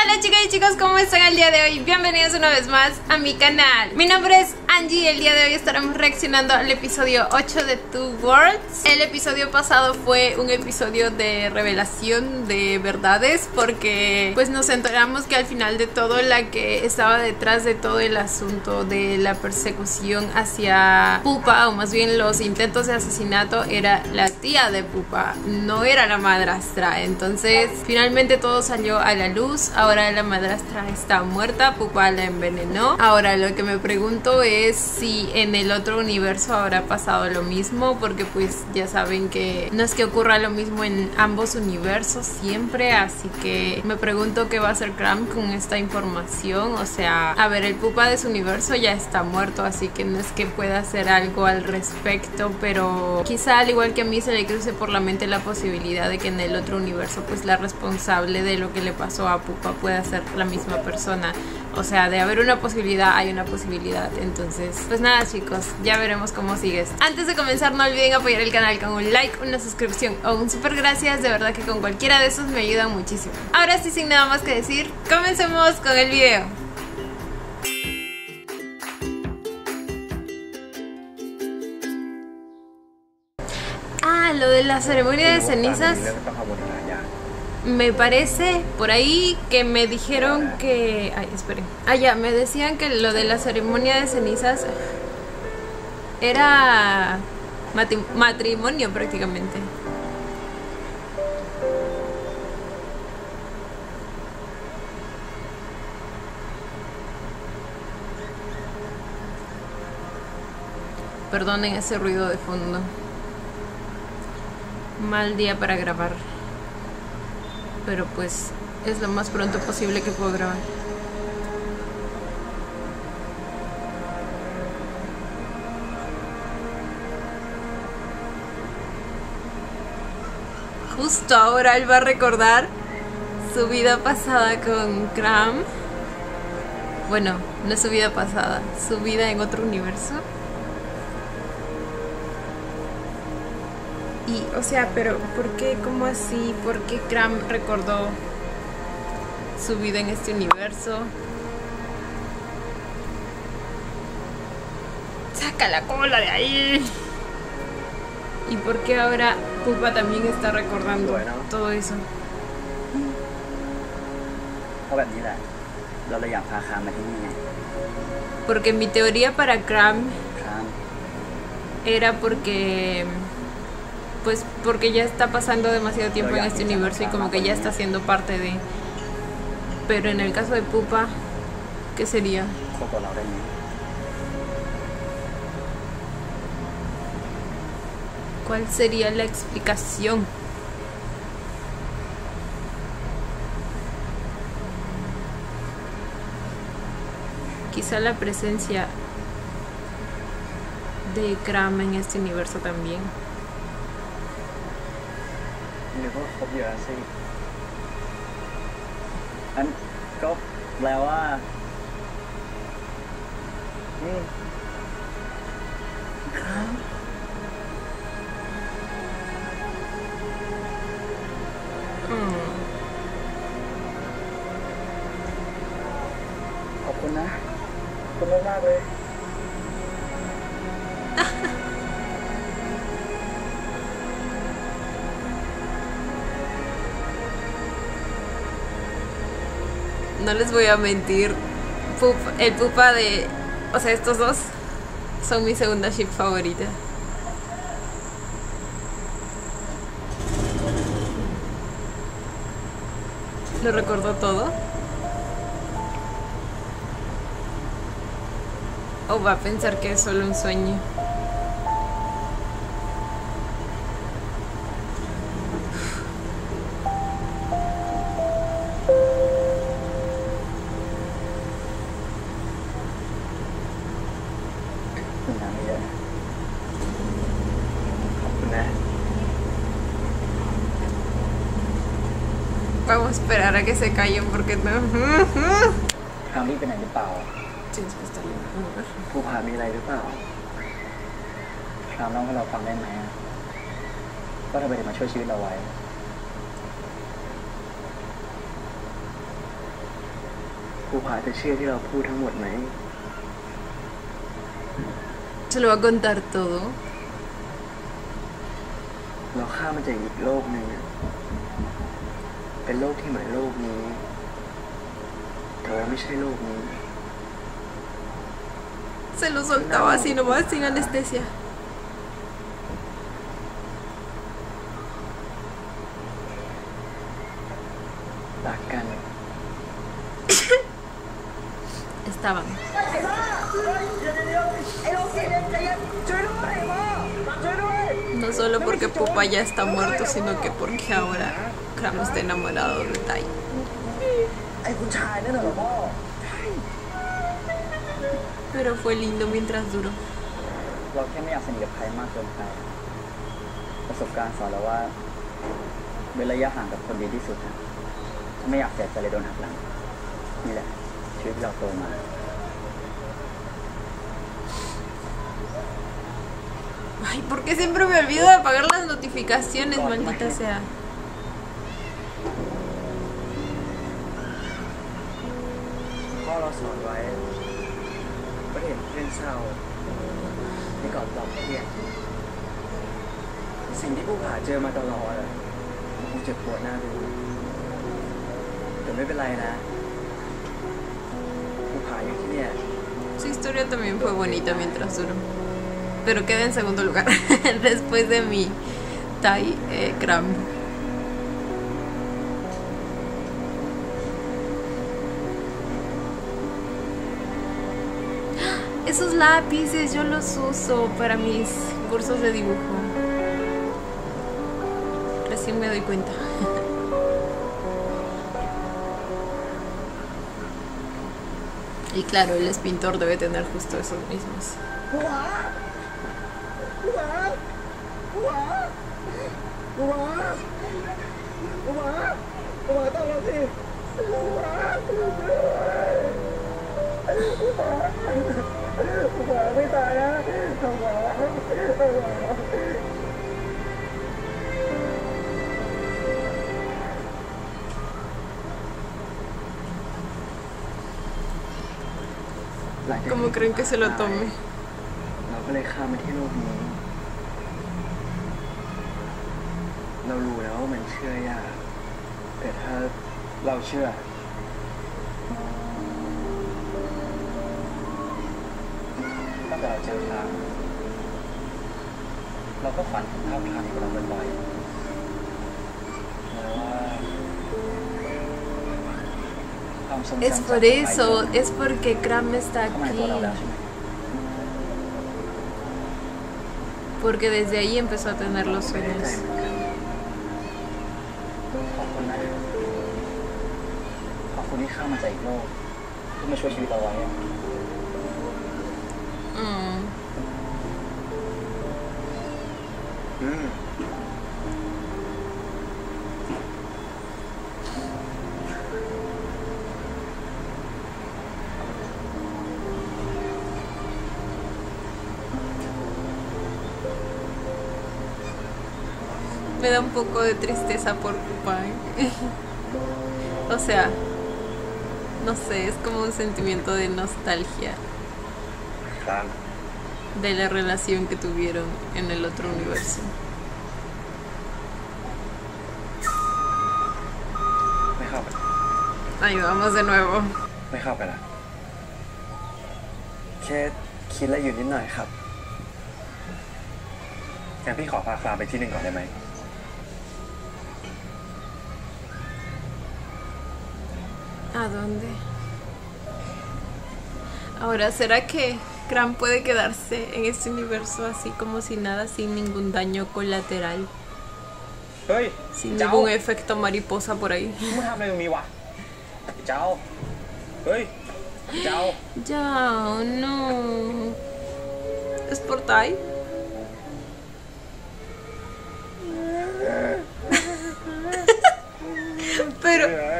Hola chicas y chicos, ¿cómo están el día de hoy? Bienvenidos una vez más a mi canal. Mi nombre es Angie y el día de hoy estaremos reaccionando al episodio 8 de Two Worlds. El episodio pasado fue un episodio de revelación de verdades, porque pues nos enteramos que al final de todo la que estaba detrás de todo el asunto de la persecución hacia Pupa, o más bien los intentos de asesinato, era la tía de Pupa, no era la madrastra. Entonces finalmente todo salió a la luz. Ahora la madrastra está muerta, Pupa la envenenó. Ahora lo que me pregunto es si en el otro universo habrá pasado lo mismo, porque pues ya saben que no es que ocurra lo mismo en ambos universos siempre, así que me pregunto qué va a hacer Cram con esta información. O sea, a ver, el Pupa de su universo ya está muerto, así que no es que pueda hacer algo al respecto, pero quizá al igual que a mí se le cruce por la mente la posibilidad de que en el otro universo pues la responsable de lo que le pasó a Pupa pueda ser la misma persona. O sea, de haber una posibilidad, hay una posibilidad. Entonces, pues nada chicos, ya veremos cómo sigues. Antes de comenzar, no olviden apoyar el canal con un like, una suscripción o un super gracias. De verdad que con cualquiera de esos me ayudan muchísimo. Ahora sí, sin nada más que decir, comencemos con el video. Ah, lo de la ceremonia de cenizas. Me parece por ahí que me dijeron que... Ay, esperen. Ah, ya, me decían que lo de la ceremonia de cenizas era matrimonio prácticamente. Perdonen ese ruido de fondo. Mal día para grabar, pero pues es lo más pronto posible que puedo grabar. Justo ahora él va a recordar su vida pasada con Cram. Bueno, no es su vida pasada, su vida en otro universo. Y, o sea, pero ¿por qué? ¿Cómo así? ¿Por qué Cram recordó su vida en este universo? ¡Saca la cola de ahí! ¿Y por qué ahora Pupa también está recordando todo eso? Porque mi teoría para Cram era porque... pues porque ya está pasando demasiado tiempo en este universo y como que ya está siendo parte de... Pero en el caso de Pupa, ¿qué sería? ¿Cuál sería la explicación? Quizá la presencia de Cram en este universo también. หรือว่าครบเยอะสิอันก็แปลว่าขอบคุณนะขอบคุณมากๆเลย No les voy a mentir, el Pupa de... O sea, estos dos son mi segunda ship favorita. ¿Lo recordó todo? ¿O va a pensar que es solo un sueño? Vamos a esperar a que se callen porque no. คราวนี้ไปไหนหรือเปล่า ผู้พามีอะไรหรือเปล่าคราวน้องให้เราฟังได้ไหมก็ทำไมถึงมาช่วยชีวิตเราไว้เภูผาจะเชื่อที่เราพูดทั้งหมดไหม Se lo va a contar todo. เราข้ามมาจากอีกโลกหนึ่งเป็นโลกที่เหมือนโลกนี้แต่ว่าไม่ใช่โลกนี้ Se lo soltaba así nomás, sin anestesia. รักกัน Estaban. No solo porque Pupa ya está muerto, sino que porque ahora Cram está enamorado de Tai. Pero fue lindo mientras duró. เราแค่ไม่อยากสนิทกับใครมากเกินไปประสบการณ์สอนเราว่าเว้นระยะห่างกับคนดีที่สุดนะถ้าไม่อยากเสียใจเลยโดนหักหลังนี่แหละชีวิตที่เราโตมา Ay, ¿por qué siempre me olvido de apagar las notificaciones, maldita sea? พ่อเราสอนไว้ประเห็นเพื่อนเศร้าให้กอดปลอบเครียดสิ่งที่ผู้ผ่าเจอมาตลอดมันคงเจ็บปวดหน้าดูแต่ไม่เป็นไรนะผู้ผ่าอยู่ที่เนี่ย Su historia también fue bonita mientras duró. Pero queda en segundo lugar después de mi Tai Cram. Esos lápices yo los uso para mis cursos de dibujo. Recién me doy cuenta. Y claro, él es pintor, debe tener justo esos mismos. ¿Cómo creen que se lo tome? เราก็เลยข้ามมาที่โลกนี้เรารู้แล้วว่ามันเชื่อยากแต่ถ้าเราเชื่อตั้งแต่เราเจอทางเราก็ฝันถึงภาพทางของเราบ่อยๆแล้วว่าความทรงจำ Es por eso, es porque Cram está เข้ามาในตัวเราแล้ว aquí. ใช่ไหม Porque desde ahí empezó a tener los ไม่แน่ใจ sueños. เหมือนกันขอบคุณนะขอบคุณที่ข้ามมาจากอีกโลกที่มาช่วยชีวิตเราไว้อะ Mm. อืม Me da un poco de tristeza por Pupa. O sea, no sé, es como un sentimiento de nostalgia ครับ de la relación que tuvieron en el otro universo. ไม่เข้าไป Ahí vamos de nuevo. ไม่เข้าไปละแค่คิดแล้วอยู่นิดหน่อยครับงั้นพี่ขอพาคลาไปที่หนึ่งก่อนได้ไหม ¿A dónde? Ahora, ¿será que Cram puede quedarse en este universo así como si nada, sin ningún daño colateral, เฮ้ย sin เจ้า ningún efecto mariposa por ahí? มึงทำอะไรตรงนี้วะเจ้าเฮ้ยเจ้า Ya, no. ¿Es por Tai? Pero,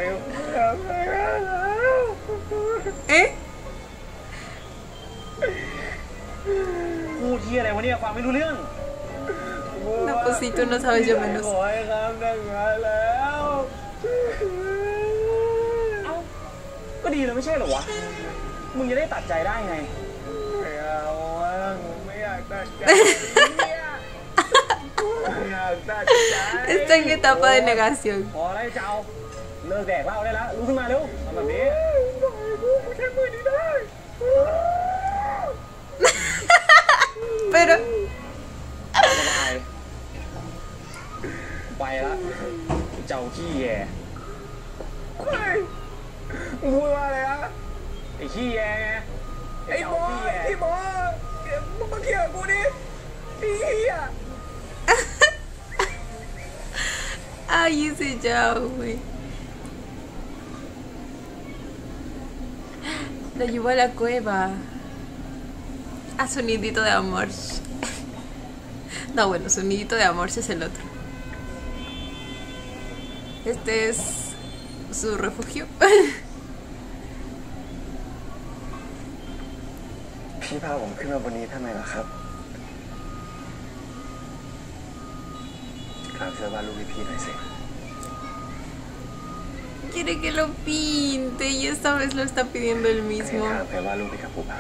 ¿eh? พูดที่อะไรวะเนี่ยฟังไม่รู้เรื่อง No, pues si tú no sabes, yo ข menos. อให้ครับแต่งงานแล้วก็ดีแล้วไม่ใช่เหรอวะมึงจะได้ตัดใจได้ไงไม่เอาอ่ะผมไม่อยากตัดใจเนี่ยไม่อยากตัดใจ Está en etapa de negación. พอแล้วเจ้าเลิกแดกเหล้าได้แล้วลุกขึ้นมาเร็วทำแบบนี้กูแค่มือนี้ได้ Pero ไปละเจ้าขี้แย่เฮ้ยมึงพูดว่าอะไรอะไอ้ขี้แย่ไงไอ้บอสไอ้บอสมึงมาเคลียร์กับกูดิไอ้เหี้ย ay, ese chao, güey. Lo llevó a la cueva. A sonidito de amor. No, bueno, sonidito de amor es el otro. Este es su refugio. พี่พาผมขึ้นมาบนนี้ทำไมล่ะครับครับเชื่อว่าลูกพี่หน่อยสิ Quiere que lo pinte y esta vez lo está pidiendo él ให้ mismo. ถามแค่ว่าลูกพี่กับภูผา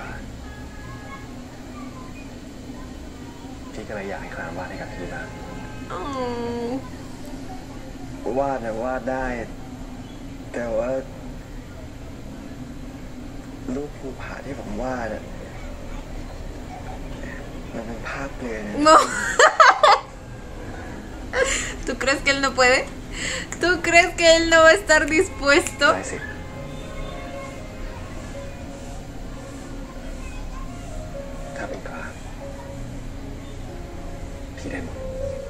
พี่ก็เลยอยากให้ครามวาดให้กับพี่บ้าง Oh. วาดนะวาดได้ แต่ว่ารูปภูผาที่ผมวาดมันเป็นภาพเปลือยนะ No. ¿Tú crees que él no puede? ¿Tú crees que él no va a estar dispuesto? ได้สิถ้าเป็นครามพี่ได้หมด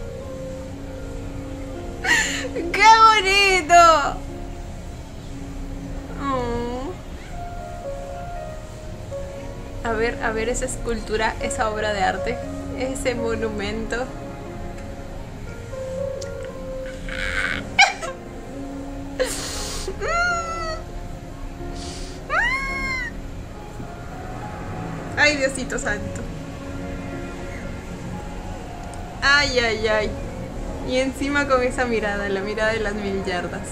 ¡Qué bonito! Oh. A ver esa escultura, esa obra de arte, ese monumento. Ay, Diosito santo. Ay, ay, ay. Y encima con esa mirada, la mirada de las 1000 yardas.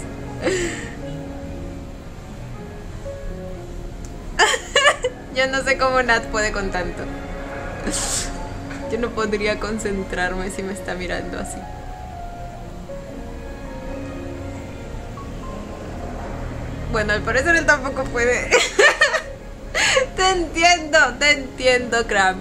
Yo no sé cómo Nat puede con tanto. Yo no podría concentrarme si me está mirando así. Bueno, al parecer él tampoco puede. Te entiendo, Cram.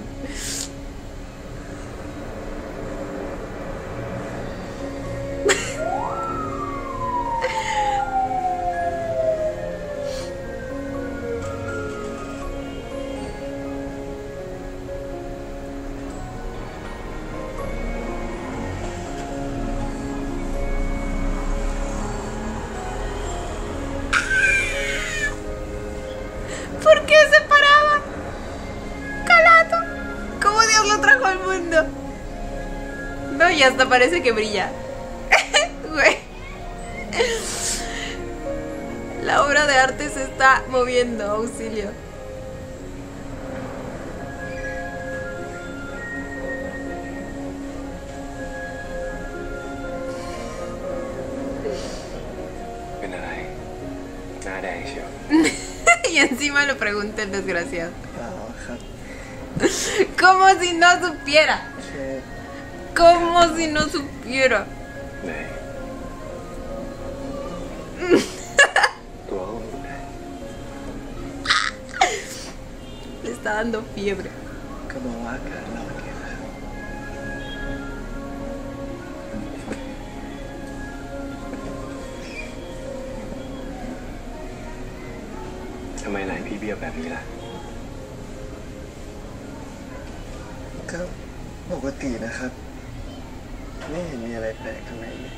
¿Por qué se paraba? Calato. ¿Cómo Dios lo trajo al mundo? No, y hasta parece que brilla. Güey. La obra de arte se está moviendo, auxilio. ¿เป็นอะไรหน้าแดงเชียว Y encima lo pregunta el desgraciado. เปล่าครับ Como si no supiera. แค่ Como si no supiera. ไหนตัวเขาอยู่ไหน Le está dando fiebre. ก็บอกว่าอากาศร้อนไงครับทำไมไหนพี่เบี้ยวแบบนี้ล่ะก็ปกตินะครับ ไม่เห็นมีอะไรแปลกตรงไหนเลย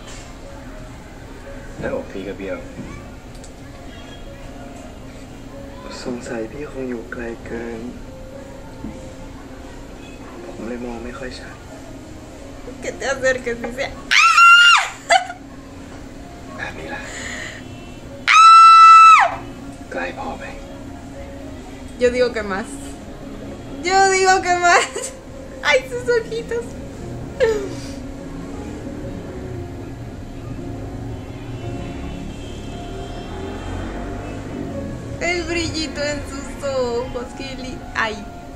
หน้าอกพี่ก็เบี้ยวสงสัยพี่คงอยู่ไกลเกิน ผมเลยมองไม่ค่อยชัด Que te acerques, dice. แบบนี้ล่ะใกล้พอไหม Yo digo que más. Yo digo que más. Ay, sus ojitos. El brillito en sus ojos, ay.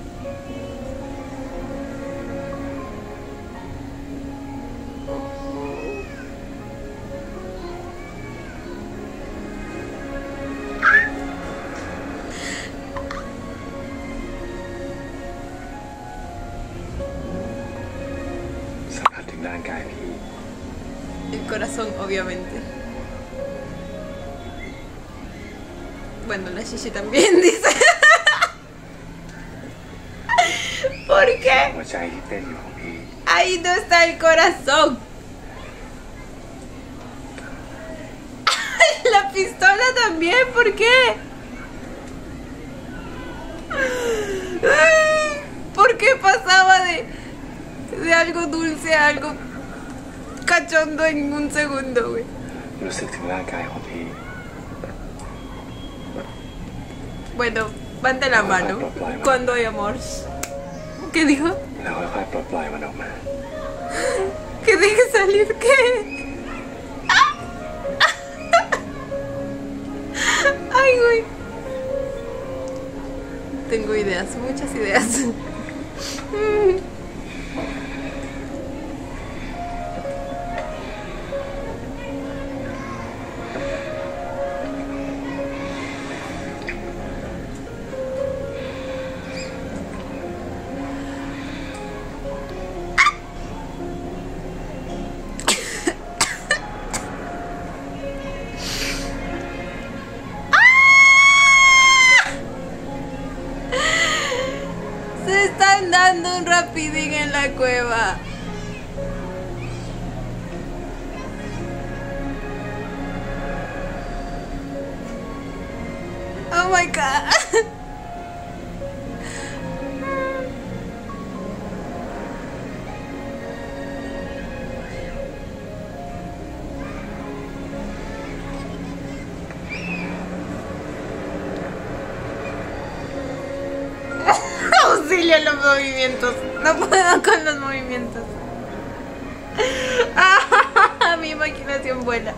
El corazón, obviamente. Bueno, la Shishi también dice. ¿Por qué? Ahí no está el corazón. La pistola también, ¿por qué? ¿Por qué pasaba de algo dulce a algo cachondo en un segundo, güey? Bueno, van de la mano cuando hay amor. ¿Qué dijo? Que deje salir, ¿qué? Ay, güey. Tengo ideas, muchas ideas. Dando un rapidín en la cueva. Oh my god. Auxilio, los movimientos. No puedo con los movimientos. Mi imaginación vuela.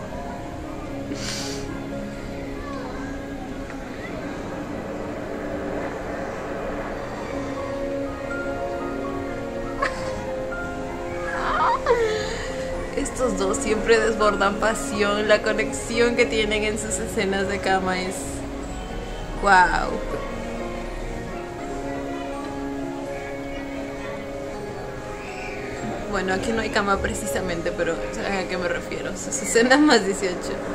Estos dos siempre desbordan pasión. La conexión que tienen en sus escenas de cama es... wow. Bueno, aquí no hay cama precisamente, pero ¿saben a qué me refiero? Sus escenas más 18.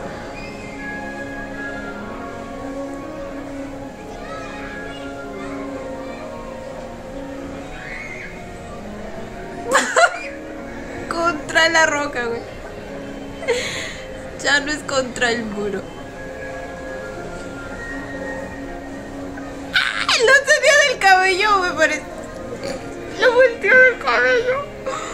Contra la roca, güey. Ya no es contra el muro. ¡Ah! Lo tenía del cabello, me parece. Lo volteó del cabello.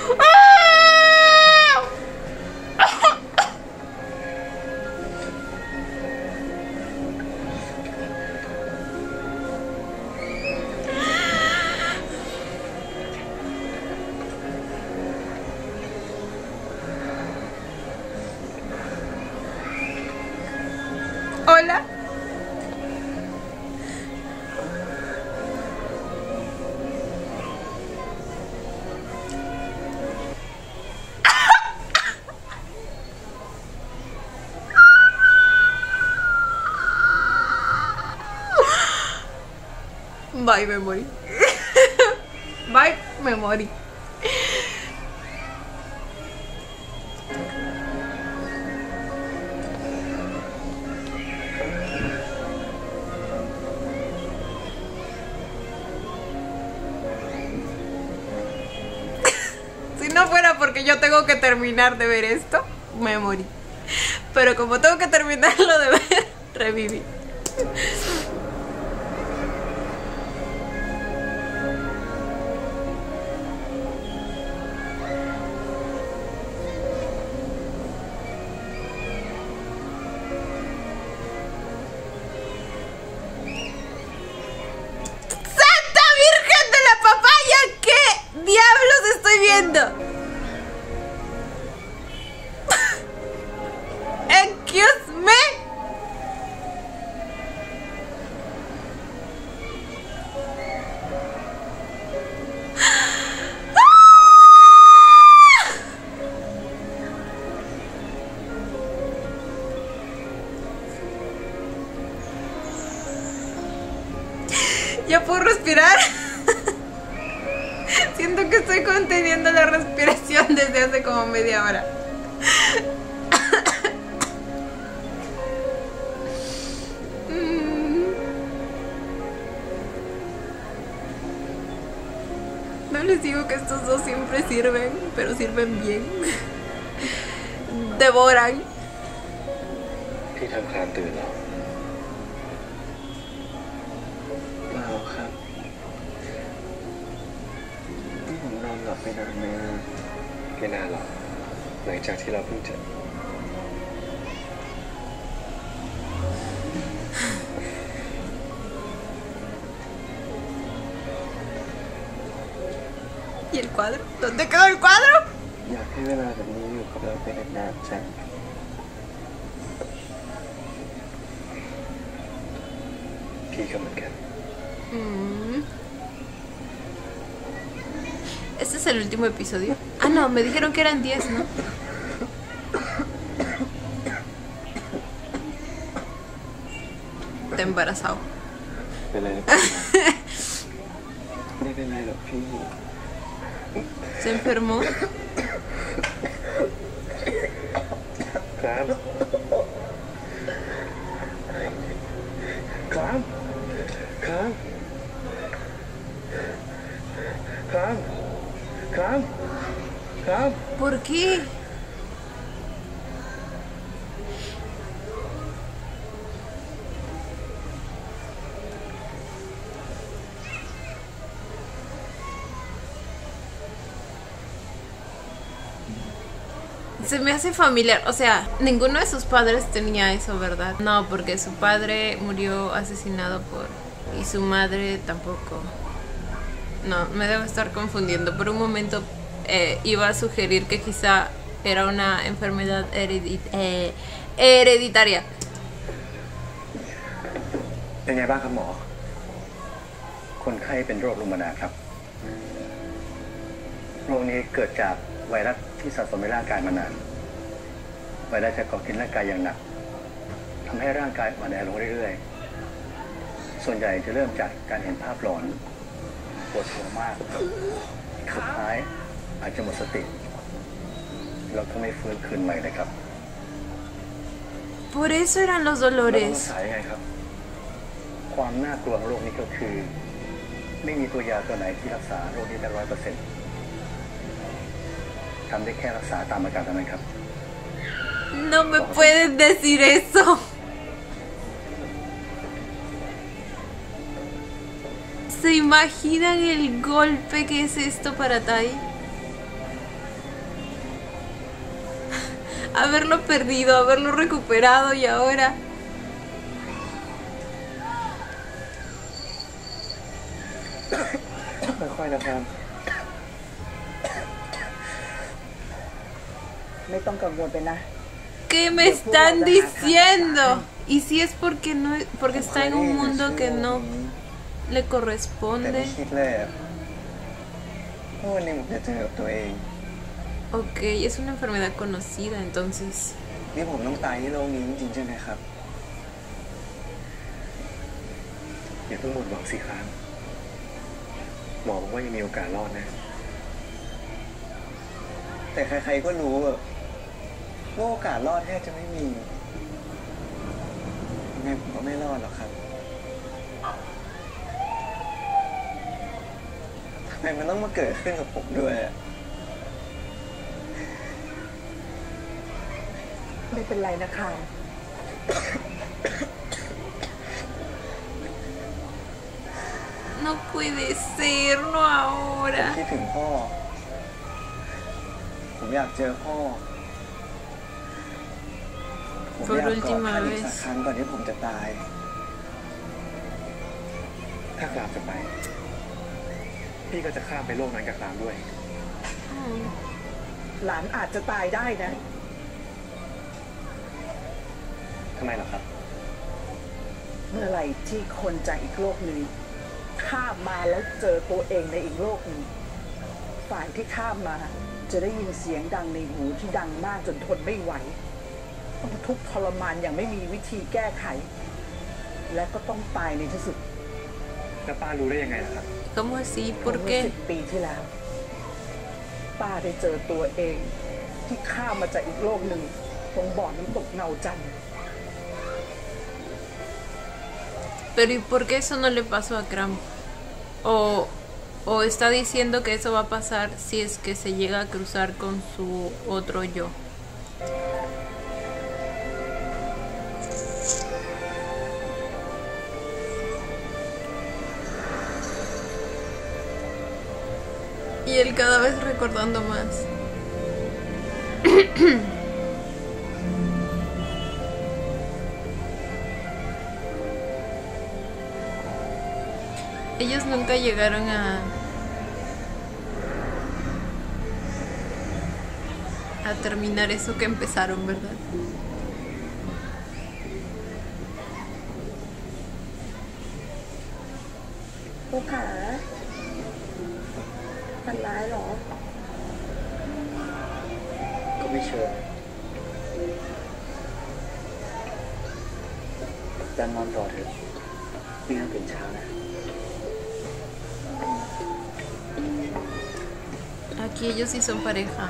Hola. Bye, me morí. Bye, me morí. Si no fuera porque yo tengo que terminar de ver esto, me morí. Pero como tengo que terminarlo de ver, reviví. ¡Diablos estoy viendo! Excuse me. Ya puedo respirar. Siento que estoy conteniendo la respiración desde hace como media hora. No les digo que estos dos siempre sirven, pero sirven bien. Devoran. พี่ทำคลามตื่นเหรอเปล่าครับนี่ผมนอนหลับไปนานไหมไม่นานหรอกหลังจากที่เราเพิ่งเจอ ¿Y el cuadro? ¿Dónde quedó el cuadro? อยากให้เวลาแบบนี้อยู่กับเราไปนานๆใช่พี่ก็เหมือนกัน Este es el último episodio. Ah, no, me dijeron que eran 10, ¿no? Está embarazado. เป็นไรไม่เป็นไรหรอกพี่ Se enfermó. ครับครับครับครับครับครับ ¿Por qué? Se me hace familiar, o sea, ninguno de sus padres tenía eso, ¿verdad? No, porque su padre murió asesinado por... y su madre tampoco. No, me debo estar confundiendo. Por un momento iba a sugerir que quizá era una enfermedad hereditaria. เป็นไงบ้างครับหมอคนไข้เป็นโรครุมานาครับโรคนี้เกิดจากไวรัสที่สะสมในร่างกายมานานไวรัสจะก่อกินร่างกายอย่างหนักทำให้ร่างกายอ่อนแอลงเรื่อยๆส่วนใหญ่จะเริ่มจากการเห็นภาพหลอนปวดหัวมากสุดท้ายอาจจะหมดสติแล้วก็ไม่ฟื้นคืนใหม่เลยครับ Por eso eran los แล้วรัก dolores. ษายังไงครับความน่ากลัวของโรคนี้ก็คือไม่มีตัวยาตัวไหนที่รักษาโรคนี้ได้ 100%ทำได้แค่รักษาตามอาการเท่านั้นครับ No me pueden decir eso. ¿Se imaginan el golpe que es esto para Tai? Haberlo perdido, haberlo recuperado y ahora... ค่อยๆนะครับไม่ต้องกังวลไปนะ ¿Qué me están diciendo? ¿Y si es porque no, porque está en un mundo que no le แต่ corresponde? ไม่คิดเลยว่าวันนี้ผมจะเจอกับตัวเอง Ok, es una enfermedad conocida, entonces... นี่ผมต้องตายที่โลกนี้จริงๆใช่ไหมครับอย่าเพิ่งหมดหวังสิครับหมอบอกว่ายังมีโอกาสรอดนะแต่ใครๆก็รู้ว่าโอกาสรอดแทบจะไม่มียังไงผมก็ไม่รอดหรอกครับทำไมมันต้องมาเกิดขึ้นกับผมด้วยอะไม่เป็นไรนะคะ No puede ser, no ผม ahora. คิดถึงพ่อ ผมอยากเจอพ่อ ผมอยากกอดท่านอีกสักครั้งก่อนที่ผมจะตาย ถ้ากลามจะไป พี่ก็จะข้ามไปโลกนั้นกับกลามด้วยหลานอาจจะตายได้นะทำไมล่ะครับเมื่อไหร่ที่คนจากอีกโลกหนึ่งข้ามมาแล้วเจอตัวเองในอีกโลกหนึ่งฝ่ายที่ข้ามมาจะได้ยินเสียงดังในหูที่ดังมากจนทนไม่ไหวต้องทุกข์ทรมานอย่างไม่มีวิธีแก้ไข และก็ต้องตายในที่สุดแล้วป้ารู้ได้ยังไงล่ะครับ ¿Cómo así? เมื่ ¿Por อ qué? 10 ปีที่แล้ว ป้าได้เจอตัวเองที่ข้ามมาจากอีกโลกหนึ่งตรงบ่อน้ำตกเงาจันทร์ Pero ¿y por qué eso no le pasó a Cram? O está diciendo que eso va a pasar si es que se llega a cruzar con su otro yo. Y él cada vez recordando más. Ellos nunca llegaron a terminar eso que empezaron, ¿verdad? ภูผาฝันร้ายเหรอก็ไม่เชิงจันนอนต่อเถอะไม่งั้นตื่นเช้านะ Aquí ellos sí son pareja.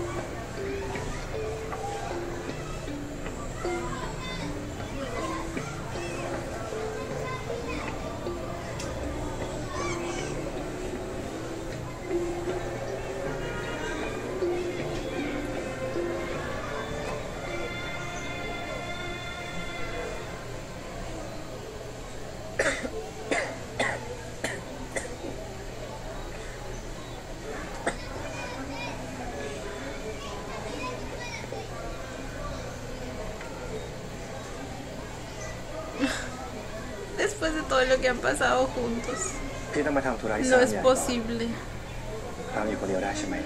Después de todo lo que han pasado juntos, พี่ต้องมาทำธุระที่ no ศาล es ใหญ่ posible. ตามอยู่คนเดียวได้ใช่ไหม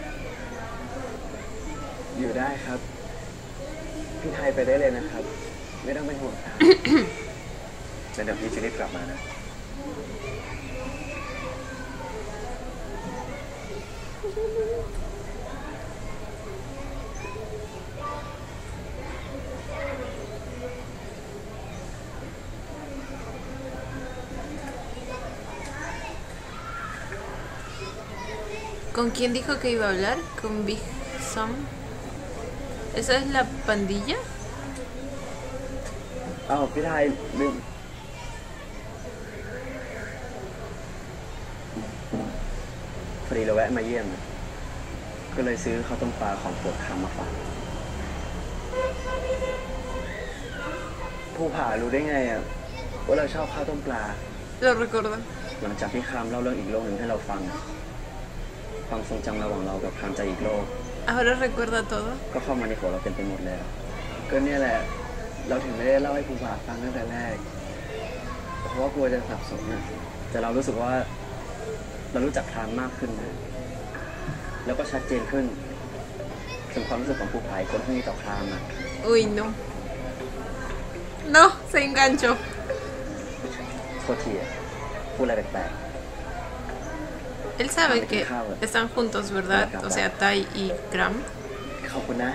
อยู่ได้ครับ พี่ไทยไปได้เลยนะครับ ไม่ต้องเป็นห่วงครับแล้วเดี๋ยวพี่จะรีบกลับมานะ ¿Con quién dijo que iba a hablar? ¿Con Big Sam? ¿Esa es la pandilla? อ้าวพี่ไทยลืมพอดีเราแวะมาเยี่ยม ก็เลยซื้อข้าวต้มปลาของโปรดคำมาฝากภูผารู้ได้ไงอ่ะว่าเราชอบข้าวต้มปลา Lo recuerdo. หลังจากที่ครามเล่าเรื่องอีกโลกหนึ่งให้เราฟัง ความทรงจำระหว่างเรากับครามจากอีกโลก ¿Ahora recuerda todo? ก็เข้ามาในหัวเราเต็มไปหมดเลยอะก็เนี่ยแหละ เราถึงไม่ได้เล่าให้ภูผาฟังตั้งแต่แรก เพราะว่ากลัวจะสับสนนะแต่เรารู้สึกว่าเรารู้จักครามมากขึ้นนะแล้วก็ชัดเจนขึ้นถึงความรู้สึกของภูผาอีกคนที่มีต่อครามอะ Uy, no. No, se enganchó. โทษทีอะพูดอะไรแปลก Él sabe que están juntos, ¿verdad? O sea, Tai y Cram. ๆขอบคุณนะ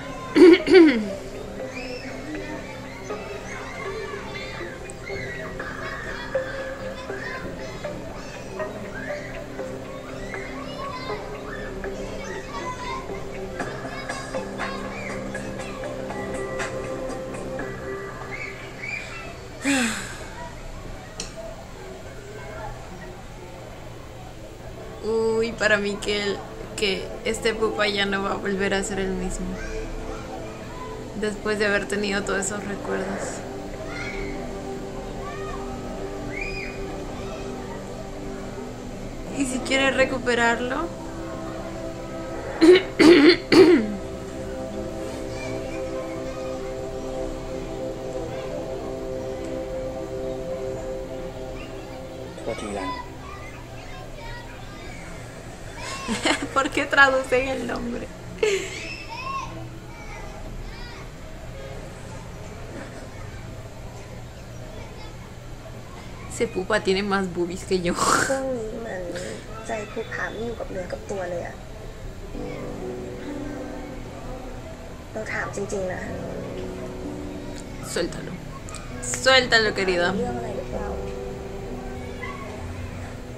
Uy, para mí que este pupa ya no va a volver a ser el mismo. Después de haber tenido todos esos recuerdos. Y si quiere recuperarlo. ¿Por qué traducen el nombre? Ese pupa tiene más boobies que yo. ช่วงนี้เหมือนใจภูผาไม่อยู่กับเนื้อกับตัวเลยอะเราถามจริงๆนะ Suéltalo. Suéltalo, querida. เรื่องอะไรหรือเปล่า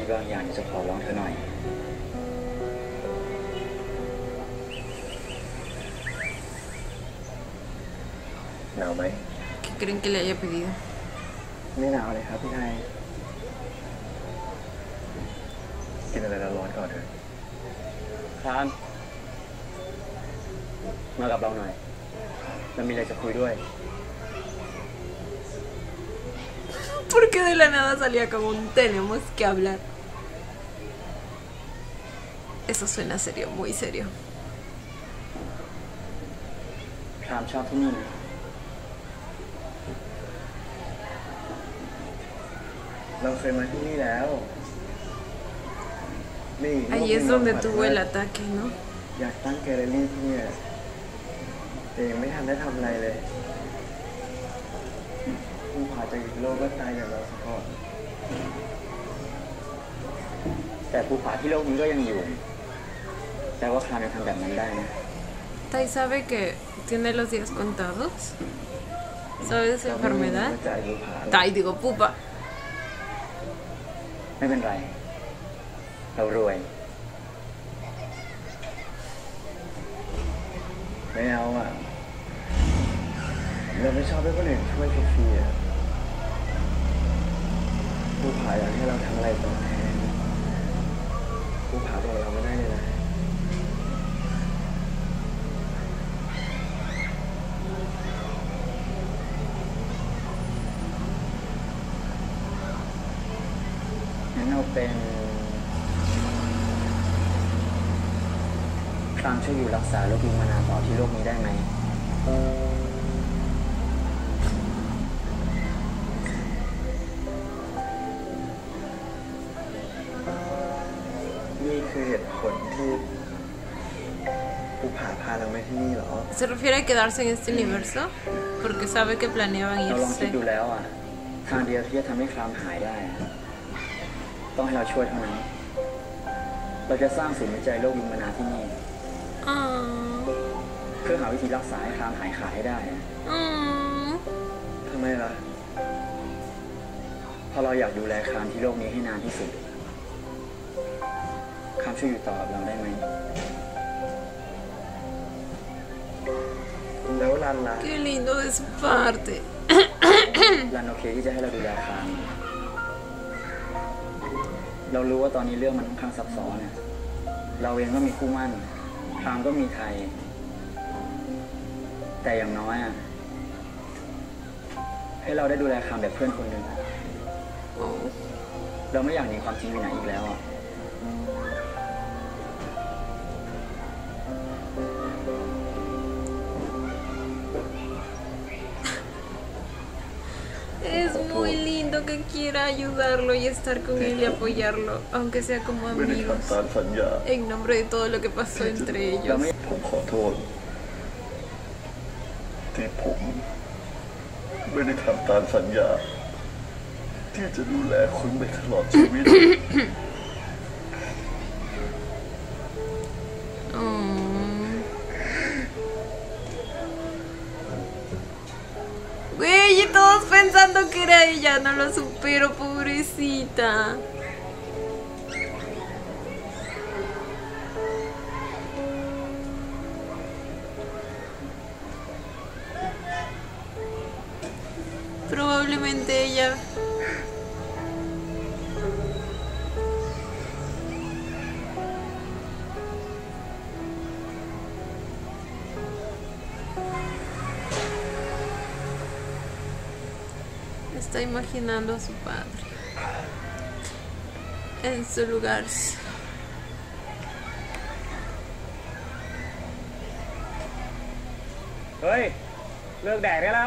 บางอย่างอยากจะขอร้องเธอหน่อยหนาวไหม ¿Qué creen que le haya pedido? ไม่หนาวเลยครับพี่ไทยกินอะไรร้อนๆก่อนเถอะครามมากับเราหน่อยเรามีอะไรจะคุยด้วย ¿Por qué de la nada salía como un tenemos que hablar? Eso suena serio, muy serio. ครามชอบที่นี่ไหมเราเคยมาที่นี่แล้วนี่ Ahí es donde tuvo el ataque, ¿no? อยากตั้งแกลเลอรี่ที่เนี่ยแต่ยังไม่ทันได้ทำอะไรเลยผู้ผ่าจากอีกโลกก็ตายอย่างเราสะก่อนแต่ภูผาที่โลกนี้ก็ยังอยู่ แต่ว่าครามยังทำแบบนั้นได้นะ Tai sabe que tiene los días contados. ¿Sabe de su เราไม่มี enfermedad? หัวใจผู้ผ่า Tai, digo, pupa. ไม่เป็นไร เรารวยไม่เอาอ่ะเราไม่ชอบให้คนอื่นช่วยฟรีๆอ่ะผู้ผ่าอยากให้เราทำอะไรตอบแทนผู้ผ่าบอกเราไม่ได้เลยนะงั้นเราเป็นครามช่วยอยู่รักษาโรควิงมานาต่อที่โลกนี้ได้ไหมนี่คือเหตุผลที่ผู้ผ่าพาเรามาที่นี่เหรอ ¿Se refiere a quedarse en este universo? Porque sabe que planeaban เราลองคิด irse. ดูแล้วอ่ะ ทางเดียวที่จะทำให้ครามหายได้อะต้องให้เราช่วยเท่านั้น เราจะสร้างศูนย์วิจัยโรควิงมานาที่นี่ Ah, เพื่อหาวิธีรักษาให้ครามหายขาดให้ได้อะ ah. ทำไมล่ะเพราะเราอยากดูแลครามที่โลกนี้ให้นานที่สุด ครามช่วยอยู่ต่อกับเราได้ไหมแล้วรันล่ะ Qué lindo de su parte. รันโอเคที่จะให้เราดูแลคราม เรารู้ว่าตอนนี้เรื่องมันค่อนข้างซับซ้อนนะเราเองก็มีคู่มั่น ครามก็มีไทย แต่อย่างน้อยอ่ะ ให้เราได้ดูแลครามแบบเพื่อนคนหนึ่ง Oh. เราไม่อยากหนีความจริงไปไหนอีกแล้วอ่ะ Es muy lindo que quiera ayudarlo y estar con él y apoyarlo, aunque sea como ไม่ได้ amigos, ทำตามสัญญา en nombre de todo lo que pasó entre เรา ellos. ไม่ผมขอโทษที่ผมไม่ได้ทำตามสัญญา ที่จะดูแลคุณไปตลอดชีวิต Oh. Güey, y todos pensando que era ella, no lo supero, pobrecita. Probablemente ella. Está imaginando a su padre en su lugar. เฮ้ย เลิกแดกได้แล้ว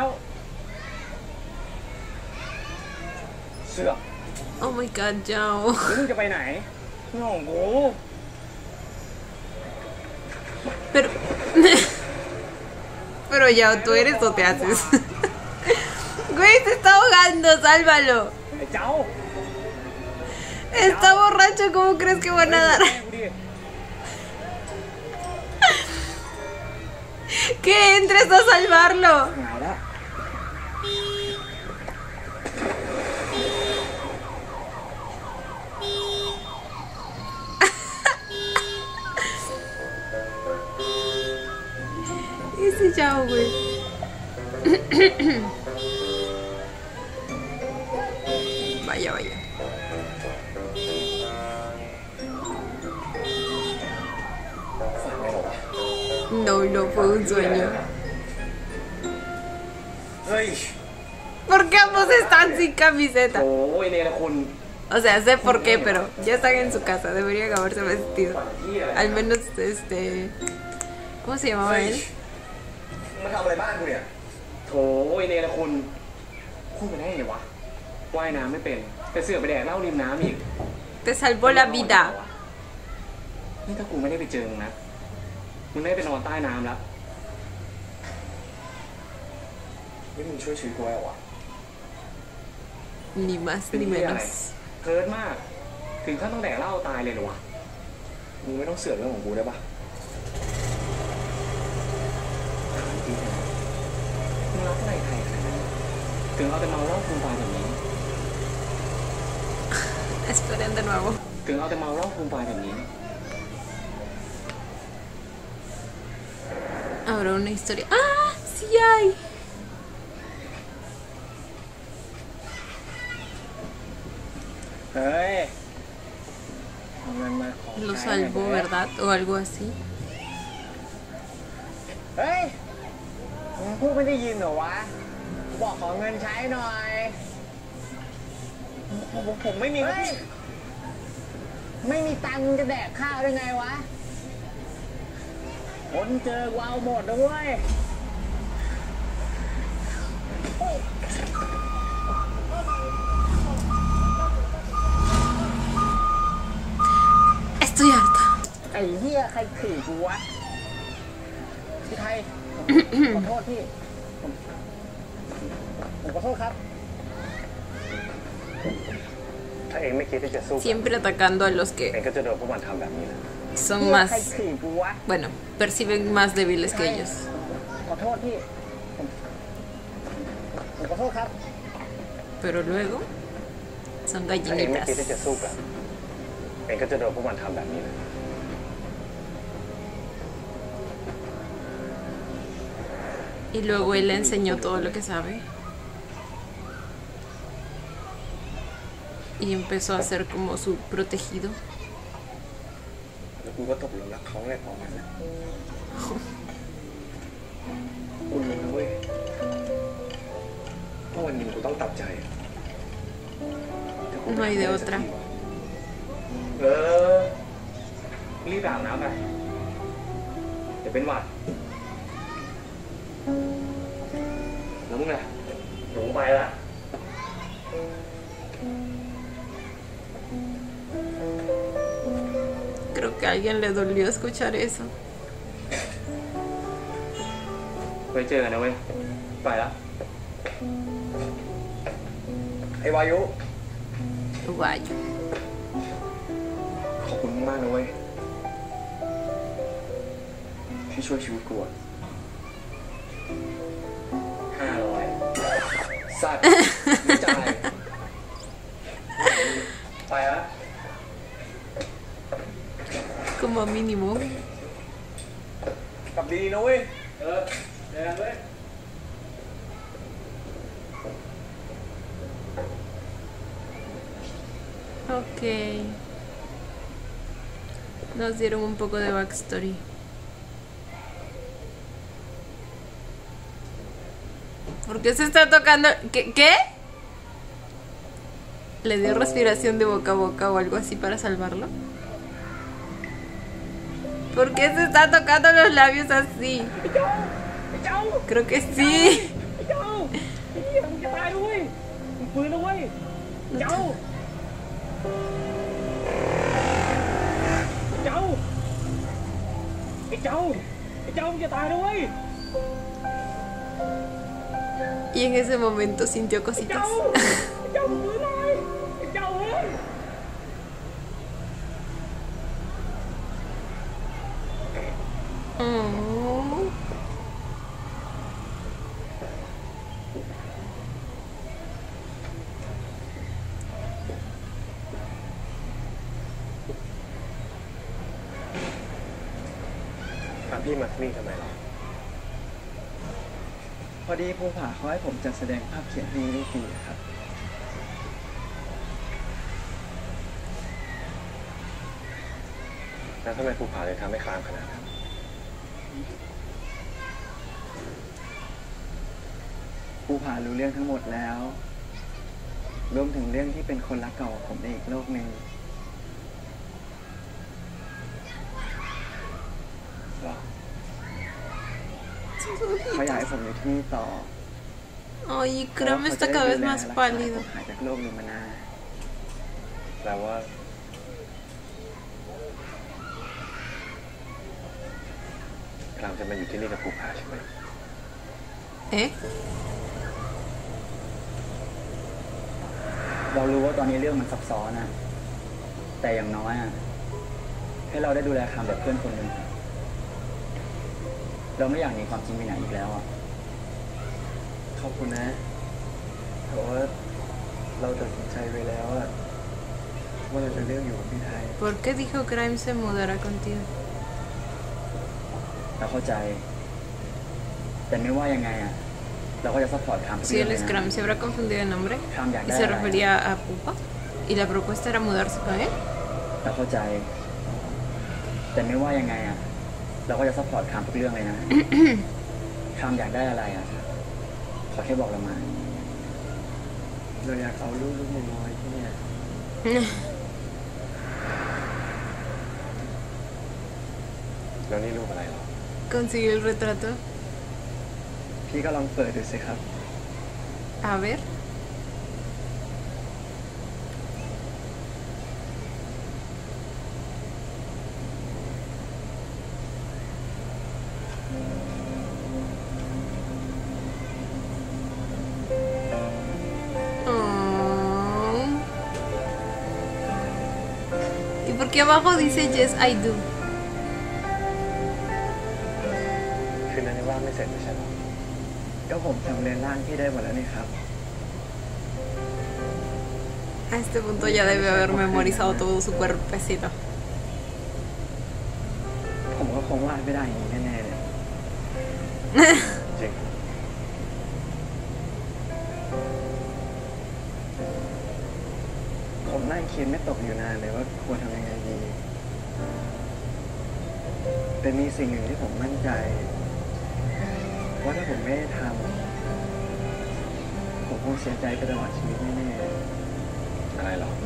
เสือก Oh my god, Yao. แล้วมึงจะไปไหนเรื่องของกู Pero. Pero Yao, ¿tú eres o te haces? Güey, se está ahogando, sálvalo. ไอ้เจ้า Está borracho, ¿cómo crees que va a nadar? แม่กูดิ Que entres a salvarlo. หายแล้วเ ese chavo, güey? Vaya, vaya. No, no fue un sueño. เฮ้ย ¿Por qué ambos están sin camiseta? โอ้ยเนรคุณ O sea, sé por qué, pero ya están en su casa. Deberían haberse vestido. Al menos, ¿cómo se llamaba เฮ้ย él? มาทำอะไรบ้านกูเนี่ยโถยเนรคุณพูดไปได้ไงวะว่ายน้ำไม่เป็นแต่เสือกไปแดกเหล้าริมน้ำอีก Te salvó la vida. นี่ถ้ากูไม่ได้ไปเจอมึงนะมึงได้ไปนอนใต้น้ำแล้วนี่มึงช่วยชีวิตกูไว้เหรอวะ Ni más เป็น ni ที่อะไร menos. เคิร์ดมาก ถึงขั้นต้องแดกเหล้าตายเลยเหรอวะมึงไม่ต้องเสือกเรื่องของกูได้ปะถามจริงๆนะมึงรักอะไรใครขนาดนั้นถึงเอาแต่เมาเหล้าฟูมฟายแบบนี้ Esperen de nuevo. ถึงเอาแต่เมาเหล้าฟูมฟายแบบนี้ Ahora una historia. ¡Ah! ¡Sí hay! เฮ้ยเอาเงินมาขอ Lo ใช้หน่อย salvó, ¿verdad? O algo así. เฮ้ยมึงพูดไม่ได้ยินเหรอวะ บอกขอเงินใช้หน่อยผมไม่มีเฮ้ย ไม่มีตังค์จะแดกข้าวได้ไงวะ คนเจอกูเอาหมดนะเว้ย Estoy harta. ไอ้เหี้ยใครขี่กูวะ พี่ไทย ขอโทษพี่ ผมขอโทษครับถ้าเองไม่คิดที่จะสู้ Siempre atacando a los เอง que ก็จะโดนพวกมันทำแบบนี้นะ son เหี้ย más, ใครขี่กูวะ bueno, perciben más débiles que ellos. ขอโทษพี่ ผมขอโทษครับ Pero luego son ถ้าเองไม่คิดที่ gallinitas. จะสู้กันเองก็จะโดนพวกมันทำแบบนี้นะ Y luego él le enseñó todo lo que sabe. Y empezó a ser como su protegido. แล้วกูก็ตกหลุมรักเขาไงของมันนะกูรู้นะเว้ยว่าวันหนึ่งกูต้องตัดใจแต่กู No hay de otra. รีบอาบน้ำไปเดี๋ยวเป็นหวัดแล้วมึงล่ะหนูไปละ Creo que a alguien le dolió escuchar eso. ไว้เจอกันนะเว้ยไปละไอ้วายุ Vaya. ขอบคุณมากนะเว้ยที่ช่วยชีวิตกูอะ500สัตว์ไม่จ่ายไปละ Como mínimo. กลับดีๆนะเว้ยเจอกันเว้ย Ok. Nos dieron un poco de backstory. ¿Por qué se está tocando? ¿Qué? ¿Le dio respiración de boca a boca o algo así para salvarlo? ¿Por qué se está tocando los labios así? Creo que sí. ไอ้เจ้าไอ้เหี้ยมึงจะตายด้วยมึงฟื้นแล้วเว้ยเจ้าไอ้เจ้าไอ้เจ้าไอ้เจ้ามึงจะตายด้วย Y en ese momento sintió ไอ้ cositas. เจ้าไอ้เจ้ามึงฟื้นเลยไอ้เจ้าเฮ้ย Oh. ถามพี่มาที่นี่ทำไมล่ะอดีภูผาเขาให้ผมจัดแสดงภาพเขียนให้ได้ฟรีครับแล้วทำไมภูผาเลยทำให้ค้างขนาดนั้นภูผารู้เรื่องทั้งหมดแล้ว รวมถึงเรื่องที่เป็นคนรักเก่าของผมในอีกโลกหนึ่งหรอเขาอยากให้ผมอยู่ที่นี่ต่อ Ay, créeme, está cada vez más pálido. หายจากโลกนี้มานานแปลว่าพรามจะมาอยู่ที่นี่กับภูผาใช่ไหม ¿Eh? เรารู้ว่าตอนนี้เรื่องมันซับซ้อนนะแต่อย่างน้อยอะให้เราได้ดูแลคำแบบเพื่อนคนหนึ่งเราไม่อยากหนีความจริงไปไหนอีกแล้วอ่ะขอบคุณนะเพราะว่าเราตัดสินใจไว้แล้วอะว่าเราจะเลือกอยู่กับพี่ไทย ¿Por qué dijo Grime se mudará contigo? เราเข้าใจ แต่ไม่ว่ายังไงอ่ะเราก็จะซัพพอร์ตคำ Si el Scrum se habrá confundido el nombre คำอยาก y ได้ se อะไร refería a Pupa y la propuesta era mudarse con él. เราเข้าใจ แต่ไม่ว่ายังไงอ่ะเราก็จะซัพพอร์ตคำทุกเรื่องเลยนะ คำอยากได้อะไรอ่ะขอแค่บอกเรามาเราอยากเอาลูกน้อยที่เนี่ยแล้วนี่รูปอะไรหรอ ¿Consiguió el retrato? พี่ก็ลองเปิดดูสิครับ A ver. Oh. ¿Y por qué abajo dice Yes, I do? คืนนั้นยังว่างไม่เสร็จไม่ใช่หรอก็ผมทำเรียนร่างพี่ได้หมดแล้วนี่ครับ A este punto ya debe haber memorizado todo su cuerpecito. ผมก็คงวาดไม่ได้อย่างนี้แน่ๆเลยจริงผมนั่งคิดไม่ตกอยู่นานเลยว่าควรทำยังไงดี แต่มีสิ่งหนึ่งที่ผมมั่นใจ ว่าถ้าผมไม่ได้ทำผมคงเสียใจไปตลอดชีวิตแน่อะไรหรอ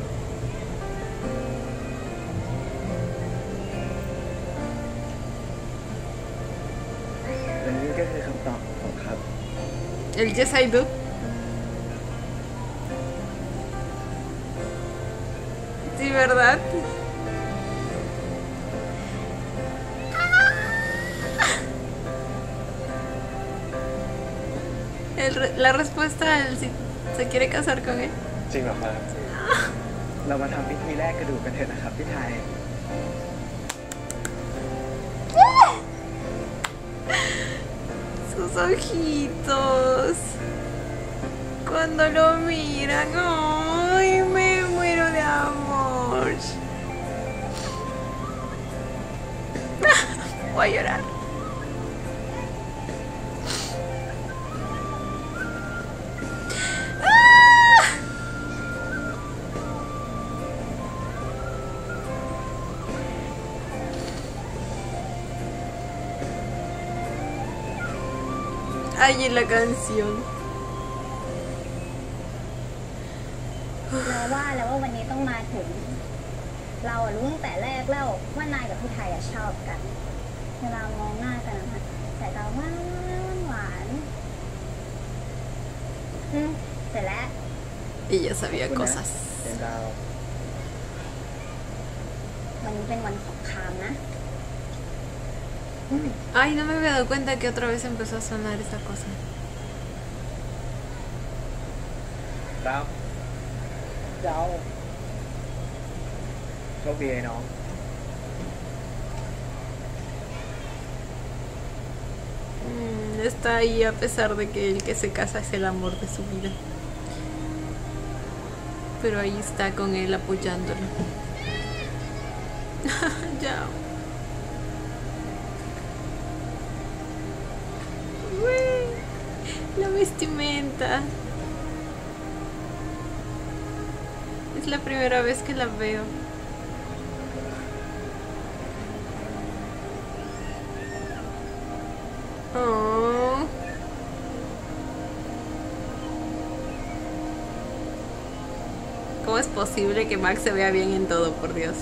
ๆและนี่ก็คือคำตอบของผมครับ El Yes, I do. Sí, ¿verdad? La respuesta al si se quiere casar con él. จริงเหรอครับเรามาทำพิธีแรกกระดูกกันเถอะนะครับพี่ไทย Sus ojitos. Cuando lo miran, ay, me muero de amor. Voy a llorar. Ay, en la canción. เราว่าแล้วว่าวันนี้ต้องมาถึง เราอะรู้ตั้งแต่แรกแล้วว่านายกับพี่ไทยอะชอบกัน เวลามองหน้ากันนะคะสายตาหวานหวานเสร็จแล้ว Ella sabía ขอบคุณนะ cosas. เป็นดาววันนี้เป็นวันของคามนะ Ay, no me había dado cuenta que otra vez empezó a sonar esa cosa. ดาวดาวโชคดีไอ้น้อง Está ahí a pesar de que el que se casa es el amor de su vida. Pero ahí está con él apoyándolo. Ya. Uy. vestimenta. Es la primera vez que la veo. Oh. ¿Cómo es posible que Max se vea bien en todo, por Dios?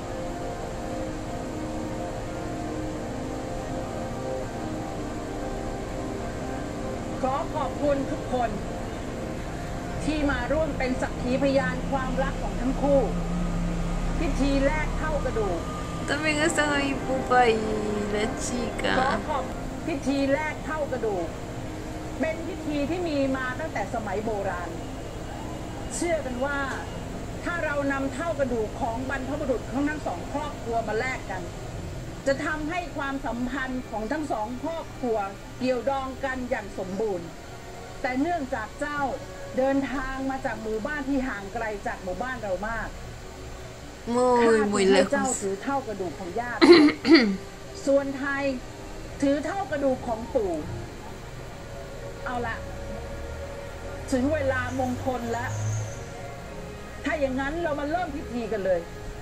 ขอขอบคุณทุกคนที่มาร่วมเป็นสักขีพยานความรักของทั้งคู่ พิธีแรกเท่ากระดูก También están ahí Pupa y la ขอ chica. ขอบพิธีแรกเท่ากระดูก เป็นพิธีที่มีมาตั้งแต่สมัยโบราณ เชื่อกันว่าถ้าเรานำเท่ากระดูกของบรรพบุรุษของทั้งสองครอบครัวมาแลกกัน จะทำให้ความสัมพันธ์ของทั้งสองครอบครัวเกี่ยวดองกันอย่างสมบูรณ์ แต่เนื่องจากเจ้าเดินทางมาจากหมู่บ้านที่ห่างไกลจากหมู่บ้านเรามาก Muy, muy ให้เจ้า lejos. ถือเท่ากระดูกของญาติ ส่วนไทยถือเท่ากระดูกของปู่ เอาละถึงเวลามงคลแล้ว ถ้าอย่างนั้นเรามาเริ่มพิธีกันเลย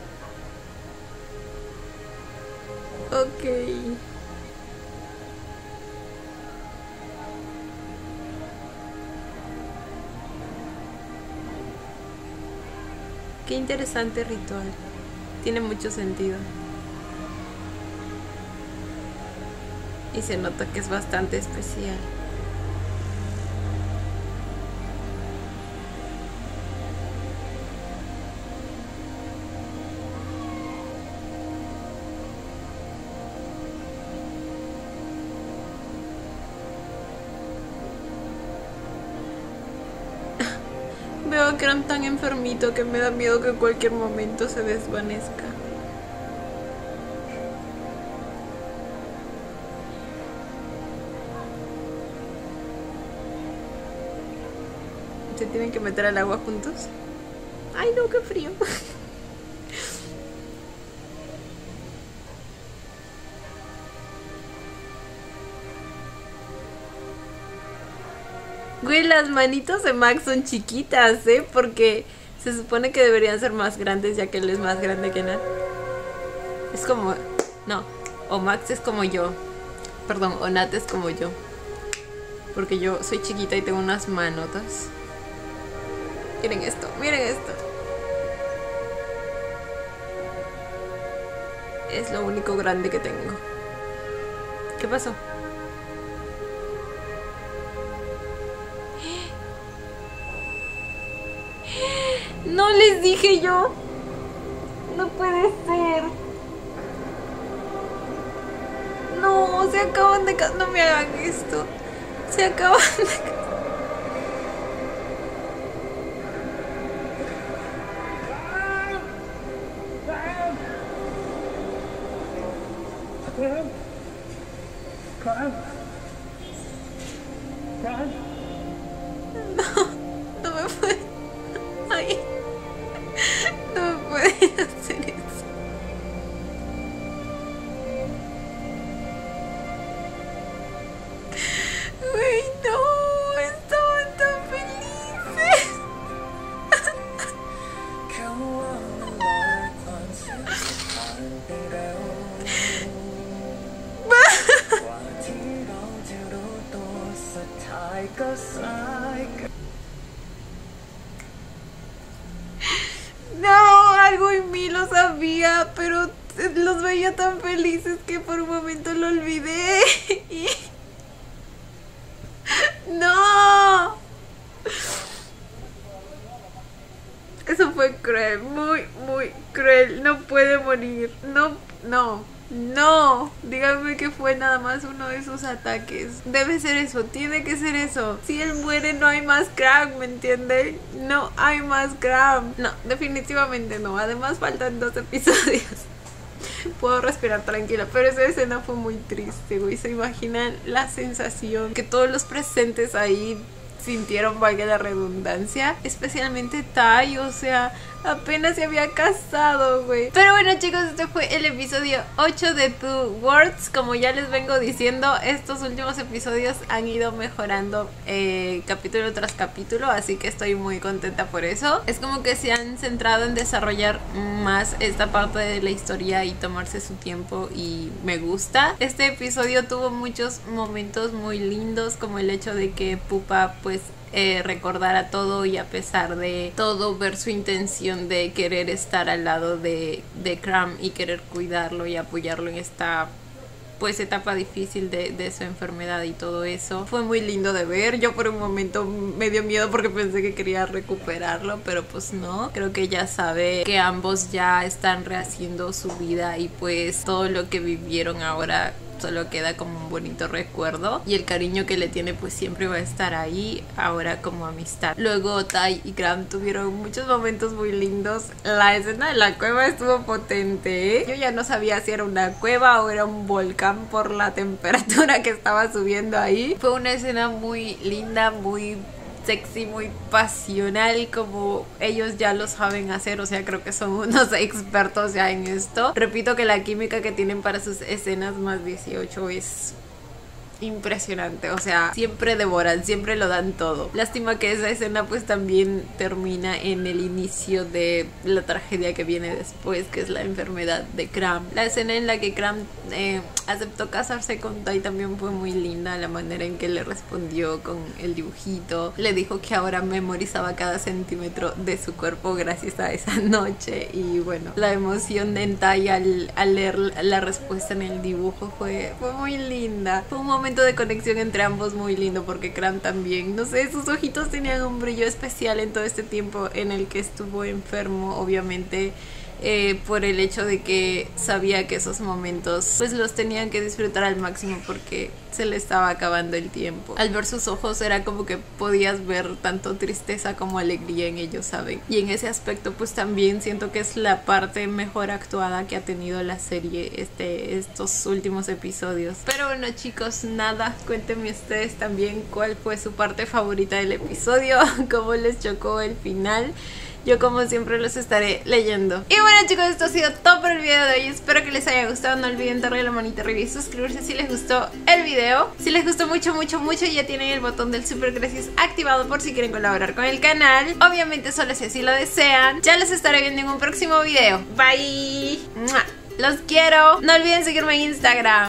Ok. Qué interesante ritual. Tiene mucho sentido. Y se nota que es bastante especial. Veo a Cram tan enfermito que me da miedo que en cualquier momento se desvanezca. ¿Se tienen que meter al agua juntos? ¡Ay no, qué frío! Güey, las manitos de Max son chiquitas, porque se supone que deberían ser más grandes ya que él es más grande que Nat. Es como... No, o Max es como yo. Perdón, o Nat es como yo. Porque yo soy chiquita y tengo unas manotas. Miren esto, miren esto. Es lo único grande que tengo. ¿Qué pasó? No les dije yo. No puede ser. No, se acaban de... No me hagan esto. Se acaban de... No me pueden... Ay. No me pueden hacer eso. Uy, no. Estaban tan felices. No, algo en mí lo sabía, pero los veía tan felices que por un momento lo olvidé. No. Eso fue cruel, muy, muy cruel. No puede morir. No, díganme que fue nada más uno de esos ataques. Debe ser eso, tiene que ser eso. Si él muere no hay más Cram, ¿me entienden? No hay más Cram. No, definitivamente no. Además faltan 2 episodios. Puedo respirar tranquila, pero esa escena fue muy triste, güey. ¿Se imaginan la sensación que todos los presentes ahí sintieron, valga la redundancia? Especialmente Tai, o sea, Apenas se había casado, güey. Pero bueno, chicos, este fue el episodio 8 de Two Worlds. Como ya les vengo diciendo, estos últimos episodios han ido mejorando capítulo tras capítulo, así que estoy muy contenta por eso. Es como que se han centrado en desarrollar más esta parte de la historia y tomarse su tiempo, y me gusta. Este episodio tuvo muchos momentos muy lindos, como el hecho de que Pupa pues recordara todo, y a pesar de todo ver su intención de querer estar al lado de Cram y querer cuidarlo y apoyarlo en esta pues etapa difícil de su enfermedad y todo eso. Fue muy lindo de ver. Yo por un momento me dio miedo porque pensé que quería recuperarlo, pero pues no. Creo que ya sabe que ambos ya están rehaciendo su vida, y pues todo lo que vivieron ahora solo queda como un bonito recuerdo, y el cariño que le tiene pues siempre va a estar ahí, ahora como amistad. Luego Tai y Cram tuvieron muchos momentos muy lindos. La escena de la cueva estuvo potente, ¿eh? Yo ya no sabía si era una cueva o era un volcán por la temperatura que estaba subiendo ahí. Fue una escena muy linda, muy sexy, muy pasional, como ellos ya lo saben hacer. O sea, creo que son unos expertos ya en esto. Repito que la química que tienen para sus escenas más 18 es impresionante. O sea, siempre devoran, siempre lo dan todo. Lástima que esa escena pues también termina en el inicio de la tragedia que viene después, que es la enfermedad de Cram. La escena en la que Cram aceptó casarse con Tai también fue muy linda. La manera en que le respondió con el dibujito, le dijo que ahora memorizaba cada centímetro de su cuerpo gracias a esa noche. Y bueno, la emoción en Tai al leer la respuesta en el dibujo fue muy linda. Fue un momento de conexión entre ambos muy lindo, porque Cram también, no sé, sus ojitos tenían un brillo especial en todo este tiempo en el que estuvo enfermo, obviamente por el hecho de que sabía que esos momentos pues los tenían que disfrutar al máximo porque se le estaba acabando el tiempo. Al ver sus ojos era como que podías ver tanto tristeza como alegría en ellos, ¿saben? Y en ese aspecto pues también siento que es la parte mejor actuada que ha tenido la serie estos últimos episodios. Pero bueno, chicos, nada, cuéntenme ustedes también cuál fue su parte favorita del episodio, cómo les chocó el final. Yo como siempre los estaré leyendo. Y bueno, chicos, esto ha sido todo por el video de hoy. Espero que les haya gustado. No olviden darle la manita arriba y suscribirse si les gustó el video. Si les gustó mucho, ya tienen el botón del super gracias activado por si quieren colaborar con el canal. Obviamente solo si así lo desean. Ya los estaré viendo en un próximo video. Bye. Los quiero. No olviden seguirme en Instagram.